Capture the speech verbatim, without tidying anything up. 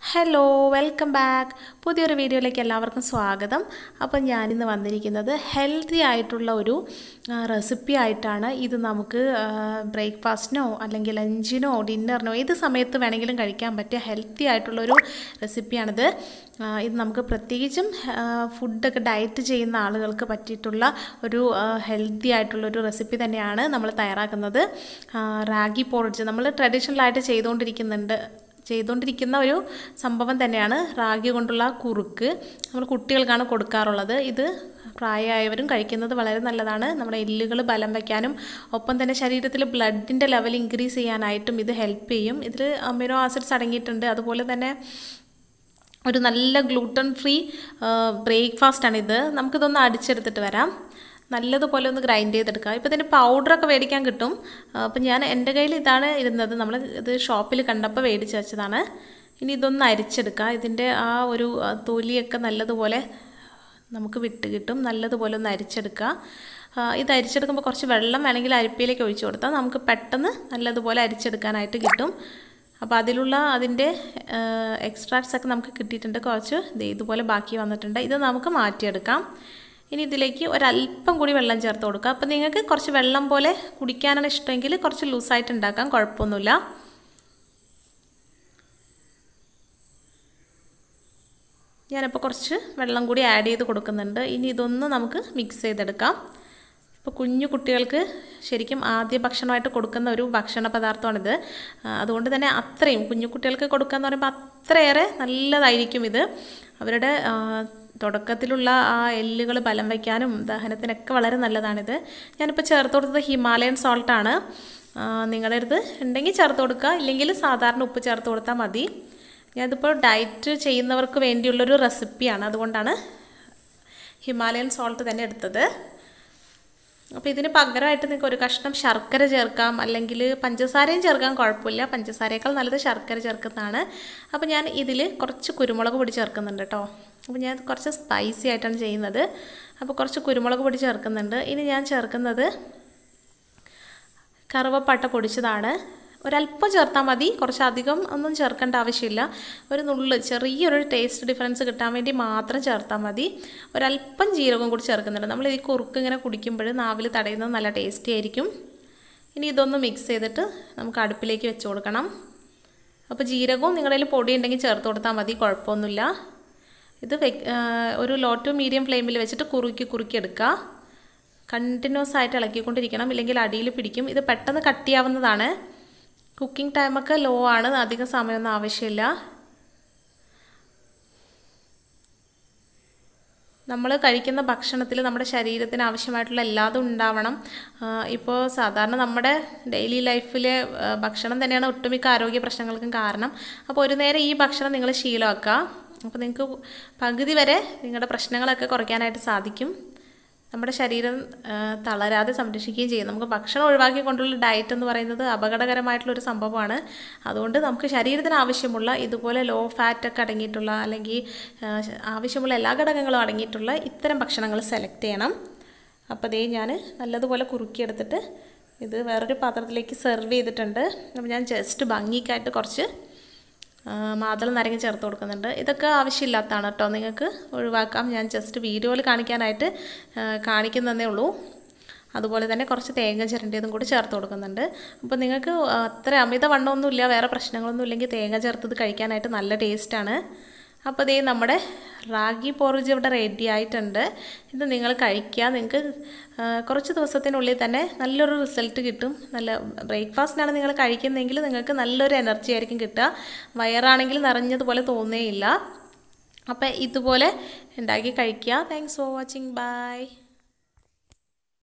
Hello welcome back പുതിയൊരു വീഡിയോയിലേക്ക് എല്ലാവർക്കും സ്വാഗതം. അപ്പോൾ ഞാനിന്ന് വന്നിരിക്കുന്നത് ഹെൽത്തി ആയിട്ടുള്ള ഒരു റെസിപ്പി ആയിട്ടാണ്. ഇത് നമുക്ക് ബ്രേക്ക്ഫാസ്റ്റിനോ അല്ലെങ്കിൽ ലഞ്ചിനോ ഡിന്നറിനോ ഏത് സമയത്ത് വേണമെങ്കിലും കഴിക്കാൻ പറ്റിയ ഹെൽത്തി ആയിട്ടുള്ളൊരു റെസിപ്പിയാണിത്. ഇത് നമുക്ക് പ്രത്യേകിച്ചും ഫുഡൊക്കെ ഡയറ്റ് ചെയ്യുന്ന ആളുകൾക്ക് പറ്റിയിട്ടുള്ള ഒരു ഹെൽത്തി ആയിട്ടുള്ളൊരു റെസിപ്പി തന്നെയാണ് നമ്മൾ തയ്യാറാക്കുന്നത്. റാഗി പോറിഡ്ജ് നമ്മൾ ട്രഡീഷണലായിട്ട് ചെയ്തുകൊണ്ടിരിക്കുന്നുണ്ട് ചെയ്തുകൊണ്ടിരിക്കുന്ന ഒരു സംഭവം തന്നെയാണ് റാഗി കൊണ്ടുള്ള കുറുക്ക്. നമ്മൾ കുട്ടികൾക്കാണ് കൊടുക്കാറുള്ളത്. ഇത് പ്രായമായവരും കഴിക്കുന്നത് വളരെ നല്ലതാണ്. നമ്മുടെ എല്ലുകൾ ബലം വയ്ക്കാനും ഒപ്പം തന്നെ ശരീരത്തിൽ ബ്ലഡിൻ്റെ ലെവൽ ഇൻക്രീസ് ചെയ്യാനായിട്ടും ഇത് ഹെൽപ്പ് ചെയ്യും. ഇതിൽ അമിനോ ആസിഡ്സ് അടങ്ങിയിട്ടുണ്ട്. അതുപോലെ തന്നെ ഒരു നല്ല ഗ്ലൂട്ടൺ ഫ്രീ ബ്രേക്ക്ഫാസ്റ്റാണിത്. നമുക്കിതൊന്ന് അടിച്ചെടുത്തിട്ട് വരാം. നല്ലതുപോലെ ഒന്ന് ഗ്രൈൻഡ് ചെയ്തെടുക്കുക. ഇപ്പോൾ ഇതിൻ്റെ പൗഡറൊക്കെ മേടിക്കാൻ കിട്ടും. അപ്പം ഞാൻ എൻ്റെ കയ്യിൽ ഇതാണ് ഇരുന്നത്. നമ്മൾ ഇത് ഷോപ്പിൽ കണ്ടപ്പോൾ മേടിച്ച് വെച്ചതാണ്. ഇനി ഇതൊന്ന് അരിച്ചെടുക്കുക. ഇതിൻ്റെ ആ ഒരു തൊലിയൊക്കെ നല്ലതുപോലെ നമുക്ക് വിട്ട് കിട്ടും. നല്ലതുപോലെ ഒന്ന് അരിച്ചെടുക്കുക. ഇത് അരിച്ചെടുക്കുമ്പോൾ കുറച്ച് വെള്ളം വേണമെങ്കിൽ അരിപ്പയിലേക്ക് ഒഴിച്ചു കൊടുത്താൽ നമുക്ക് പെട്ടെന്ന് നല്ലതുപോലെ അരിച്ചെടുക്കാനായിട്ട് കിട്ടും. അപ്പോൾ അതിലുള്ള അതിൻ്റെ എക്സ്ട്രാക്ട്സ് ഒക്കെ നമുക്ക് കിട്ടിയിട്ടുണ്ട്. കുറച്ച് ഇതുപോലെ ബാക്കി വന്നിട്ടുണ്ട്. ഇത് നമുക്ക് മാറ്റിയെടുക്കാം. ഇനി ഇതിലേക്ക് ഒരല്പം കൂടി വെള്ളം ചേർത്ത് കൊടുക്കുക. അപ്പോൾ നിങ്ങൾക്ക് കുറച്ച് വെള്ളം പോലെ കുടിക്കാനാണ് ഇഷ്ടമെങ്കിൽ കുറച്ച് ലൂസായിട്ട് ഉണ്ടാക്കാം, കുഴപ്പമൊന്നുമില്ല. ഞാനിപ്പോൾ കുറച്ച് വെള്ളം കൂടി ആഡ് ചെയ്ത് കൊടുക്കുന്നുണ്ട്. ഇനി ഇതൊന്ന് നമുക്ക് മിക്സ് ചെയ്തെടുക്കാം. ഇപ്പോൾ കുഞ്ഞു കുട്ടികൾക്ക് ശരിക്കും ആദ്യ ഭക്ഷണമായിട്ട് കൊടുക്കുന്ന ഒരു ഭക്ഷണ പദാർത്ഥമാണിത്. അതുകൊണ്ട് തന്നെ അത്രയും കുഞ്ഞു കുട്ടികൾക്ക് കൊടുക്കുക എന്ന് പറയുമ്പോൾ അത്രയേറെ നല്ലതായിരിക്കും ഇത്. അവരുടെ തുടക്കത്തിലുള്ള ആ എല്ലുകൾ ബലം വയ്ക്കാനും ദഹനത്തിനൊക്കെ വളരെ നല്ലതാണിത്. ഞാനിപ്പോൾ ചേർത്ത് കൊടുത്തത് ഹിമാലയൻ സോൾട്ടാണ്. നിങ്ങളുടെ അടുത്ത് ഉണ്ടെങ്കിൽ ചേർത്ത് കൊടുക്കുക, ഇല്ലെങ്കിൽ സാധാരണ ഉപ്പ് ചേർത്ത് കൊടുത്താൽ മതി. ഞാനിതിപ്പോൾ ഡയറ്റ് ചെയ്യുന്നവർക്ക് വേണ്ടിയുള്ളൊരു റെസിപ്പിയാണ്, അതുകൊണ്ടാണ് ഹിമാലയൻ സോൾട്ട് തന്നെ എടുത്തത്. അപ്പോൾ ഇതിന് പകരമായിട്ട് നിങ്ങൾക്ക് ഒരു കഷ്ണം ശർക്കര ചേർക്കാം, അല്ലെങ്കിൽ പഞ്ചസാരയും ചേർക്കാൻ കുഴപ്പമില്ല. പഞ്ചസാരയേക്കാൾ നല്ലത് ശർക്കര ചേർക്കുന്നതാണ്. അപ്പോൾ ഞാൻ ഇതിൽ കുറച്ച് കുരുമുളക് പൊടി ചേർക്കുന്നുണ്ട് കേട്ടോ. അപ്പോൾ ഞാൻ കുറച്ച് സ്പൈസി ആയിട്ടാണ് ചെയ്യുന്നത്. അപ്പോൾ കുറച്ച് കുരുമുളക് പൊടി ചേർക്കുന്നുണ്ട്. ഇനി ഞാൻ ചേർക്കുന്നത് കറുവപ്പട്ട പൊടിച്ചതാണ്. ഒരല്പം ചേർത്താൽ മതി, കുറച്ചധികം ഒന്നും ചേർക്കേണ്ട ആവശ്യമില്ല. ഒരു നുള്ള് ചെറിയൊരു ടേസ്റ്റ് ഡിഫറൻസ് കിട്ടാൻ വേണ്ടി മാത്രം ചേർത്താൽ മതി. ഒരല്പം ജീരകം കൂടി ചേർക്കുന്നുണ്ട്. നമ്മൾ ഈ കുറുക്ക് ഇങ്ങനെ കുടിക്കുമ്പോൾ നാവിൽ തടയുന്നത് നല്ല ടേസ്റ്റി ആയിരിക്കും. ഇനി ഇതൊന്ന് മിക്സ് ചെയ്തിട്ട് നമുക്ക് അടുപ്പിലേക്ക് വെച്ച് കൊടുക്കണം. അപ്പോൾ ജീരകവും നിങ്ങളുടെ കയ്യിൽ പൊടി ഉണ്ടെങ്കിൽ ചേർത്ത് കൊടുത്താൽ മതി, കുഴപ്പമൊന്നുമില്ല. ഇത് ഒരു ലോ ടു മീഡിയം ഫ്ലെയിമിൽ വെച്ചിട്ട് കുറുക്കി കുറുക്കി എടുക്കുക. കണ്ടിന്യൂസ് ആയിട്ട് ഇളക്കിക്കൊണ്ടിരിക്കണം, ഇല്ലെങ്കിൽ അടിയിൽ പിടിക്കും. ഇത് പെട്ടെന്ന് കട്ടിയാവുന്നതാണ്. കുക്കിംഗ് ടൈമൊക്കെ ലോ ആണ്, അധികം സമയമൊന്നും ആവശ്യമില്ല. നമ്മൾ കഴിക്കുന്ന ഭക്ഷണത്തിൽ നമ്മുടെ ശരീരത്തിന് ആവശ്യമായിട്ടുള്ള എല്ലാതും ഉണ്ടാവണം. ഇപ്പോൾ സാധാരണ നമ്മുടെ ഡെയിലി ലൈഫിലെ ഭക്ഷണം തന്നെയാണ് ഒട്ടുമിക്ക ആരോഗ്യ പ്രശ്നങ്ങൾക്കും കാരണം. അപ്പോൾ ഒരു നേരം ഈ ഭക്ഷണം നിങ്ങൾ ശീലമാക്കുക. അപ്പോൾ നിങ്ങൾക്ക് പകുതി വരെ നിങ്ങളുടെ പ്രശ്നങ്ങളൊക്കെ കുറയ്ക്കാനായിട്ട് സാധിക്കും. നമ്മുടെ ശരീരം തളരാതെ സംരക്ഷിക്കുകയും ചെയ്യും. നമുക്ക് ഭക്ഷണം ഒഴിവാക്കിക്കൊണ്ടുള്ള ഡയറ്റ് എന്ന് പറയുന്നത് അപകടകരമായിട്ടുള്ളൊരു സംഭവമാണ്. അതുകൊണ്ട് നമുക്ക് ശരീരത്തിന് ആവശ്യമുള്ള ഇതുപോലെ ലോ ഫാറ്റൊക്കെ അടങ്ങിയിട്ടുള്ള അല്ലെങ്കിൽ ആവശ്യമുള്ള എല്ലാ ഘടകങ്ങളും അടങ്ങിയിട്ടുള്ള ഇത്തരം ഭക്ഷണങ്ങൾ സെലക്ട് ചെയ്യണം. അപ്പോൾ ദേ ഞാൻ നല്ലതുപോലെ കുറുക്കിയെടുത്തിട്ട് ഇത് വേറൊരു പാത്രത്തിലേക്ക് സെർവ് ചെയ്തിട്ടുണ്ട്. അപ്പോൾ ഞാൻ ജസ്റ്റ് ഭംഗിക്കായിട്ട് കുറച്ച് മാതളം നാരങ്ങ ചേർത്ത് കൊടുക്കുന്നുണ്ട്. ഇതൊക്കെ ആവശ്യമില്ലാത്തതാണ് കേട്ടോ, നിങ്ങൾക്ക് ഒഴിവാക്കാം. ഞാൻ ജസ്റ്റ് വീഡിയോയിൽ കാണിക്കാനായിട്ട് കാണിക്കുന്നതേ ഉള്ളൂ. അതുപോലെ തന്നെ കുറച്ച് തേങ്ങ ചിരണ്ടിയതും കൂടി ചേർത്ത് കൊടുക്കുന്നുണ്ട്. അപ്പോൾ നിങ്ങൾക്ക് അത്ര അമിത വണ്ണമൊന്നുമില്ല, വേറെ പ്രശ്നങ്ങളൊന്നും ഇല്ലെങ്കിൽ തേങ്ങ ചേർത്തത് കഴിക്കാനായിട്ട് നല്ല ടേസ്റ്റാണ്. അപ്പോൾ ഇതേ നമ്മുടെ റാഗി പോറിജ് ഇവിടെ റെഡി ആയിട്ടുണ്ട്. ഇത് നിങ്ങൾ കഴിക്കുക. നിങ്ങൾക്ക് കുറച്ച് ദിവസത്തിനുള്ളിൽ തന്നെ നല്ലൊരു റിസൾട്ട് കിട്ടും. നല്ല ബ്രേക്ക്ഫാസ്റ്റിനാണ് നിങ്ങൾ കഴിക്കുന്നതെങ്കിൽ നിങ്ങൾക്ക് നല്ലൊരു എനർജി ആയിരിക്കും കിട്ടുക. വയറാണെങ്കിൽ നിറഞ്ഞതുപോലെ തോന്നുകയില്ല. അപ്പോൾ ഇതുപോലെ ഉണ്ടാക്കി കഴിക്കുക. Thanks for watching. ബൈ.